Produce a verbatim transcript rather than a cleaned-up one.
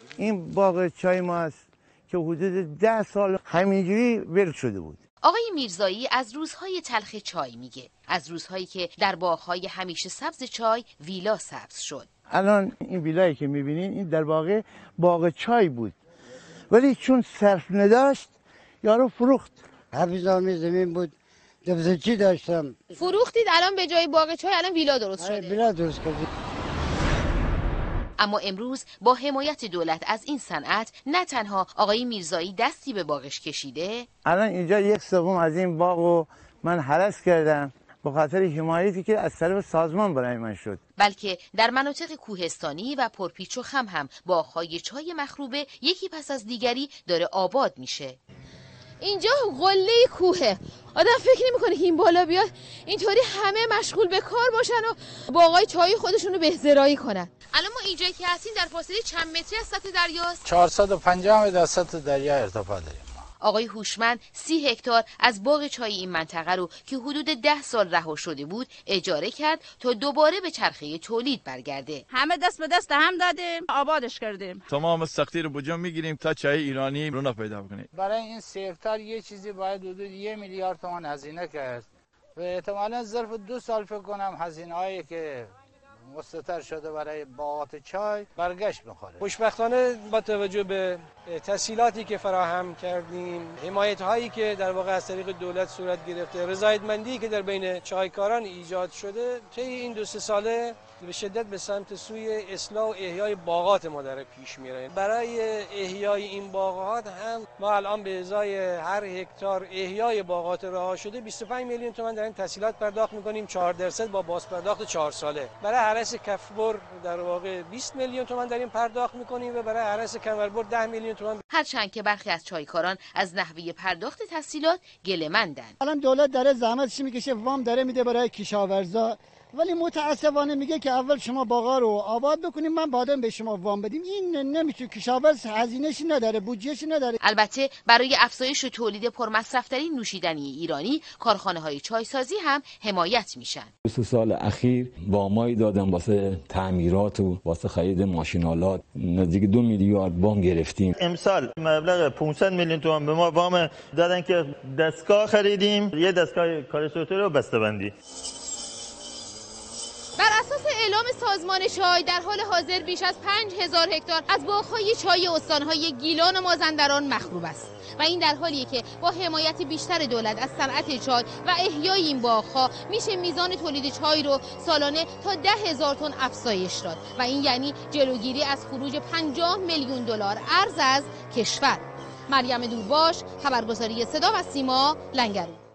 این باغ چای ما است که حدود ده سال همینجوری ول شده بود. آقای میرزایی از روزهای تلخ چای میگه، از روزهایی که در باغ‌های همیشه سبز چای ویلا سبز شد. الان این ویلایی که میبینین این در واقع باغ چای بود، ولی چون صرف نداشت یارو فروخت. حفیظامی زمین بود، دبزنچی داشتم. فروختید، الان به جای باغ چای الان ویلا درست شده. ویلا درست کردیم. اما امروز با حمایت دولت از این صنعت نه تنها آقای میرزایی دستی به باغش کشیده، الان اینجا یک سوم از این باغو من هرس کردم به خاطر حمایتی که از طرف سازمان برای من شد، بلکه در مناطق کوهستانی و پرپیچ و خم هم باغ‌های چای مخروبه یکی پس از دیگری داره آباد میشه. اینجا قله کوهه، آدم فکر نمی‌کنه که این بالا بیاد اینطوری همه مشغول به کار باشن و باغای چای خودشونو بهزرایی کنن. الان ما اینجایی که هستیم در فاصله چند متری از سطح دریاست؟ چهارصد و پنجاه متر از سطح دریا ارتفاع داریم. آقای هوشمند سی هکتار از باغ چای این منطقه رو که حدود ده سال رها شده بود اجاره کرد تا دوباره به چرخه تولید برگرده. همه دست به دست هم دادیم، آبادش کردیم. تمام سختی رو بجا میگیریم تا چای ایرانی رونق پیدا کنه. برای این سی هکتار یه چیزی باید حدود یک میلیارد تومان هزینه کرد و احتمالاً ظرف دو سال فکر کنم هزینه‌هایی که مستتر شده برای باغات چای برگشت می‌خوره. خوشبختانه با توجه به تسهیلاتی که فراهم کردیم، حمایت هایی که در واقع از طریق دولت صورت گرفته، رضایتمندی که در بین چایکاران ایجاد شده، طی این دو سه ساله به شدت به سمت سوی اصلاح و احیای باغات ما داره پیش میره. برای احیای این باغات هم ما الان به ازای هر هکتار احیای باغات رها شده بیست و پنج میلیون تومان داریم تسهیلات پرداخت میکنیم، چهار درصد با باز پرداخت چهار ساله. برای هرس کفبر در واقع بیست میلیون تومان داریم پرداخت میکنیم و برای هرس کمربر ده میلیون تومان. هرچند که برخی از چایکاران از نحوه پرداخت تسهیلات گله‌مندند. الان دولت داره زحمتش میکشه، وام داره میده برای کشاورزا، ولی متاسفانه میگه که اول شما باغا رو آباد بکنیم من بعداً به شما وام بدیم. این نمیشه، کشاورز هزینه‌اش نداره، بودجه‌اش نداره. البته برای افزایش تولید پرمصرف‌ترین نوشیدنی ایرانی کارخانه‌های چایسازی هم حمایت میشن. دو سال اخیر وامای دادن واسه تعمیرات و واسه خرید ماشین‌آلات، نزدیک دو میلیارد وام گرفتیم. امسال مبلغ پانصد میلیون تومان به ما وام دادن که دستگاه خریدیم، یه دستگاه کالکتور و بسته‌بندی. بر اساس اعلام سازمان چای در حال حاضر بیش از پنج هزار هکتار از باغ‌های چای استان‌های گیلان و مازندران مخروب است و این در حالیه که با حمایت بیشتر دولت از صنعت چای و احیای این باغ‌ها میشه میزان تولید چای رو سالانه تا ده هزار تن افزایش داد و این یعنی جلوگیری از خروج پنجاه میلیون دلار ارز از کشور. مریم دورباش، خبرگزاری صدا و سیما، لنگرود.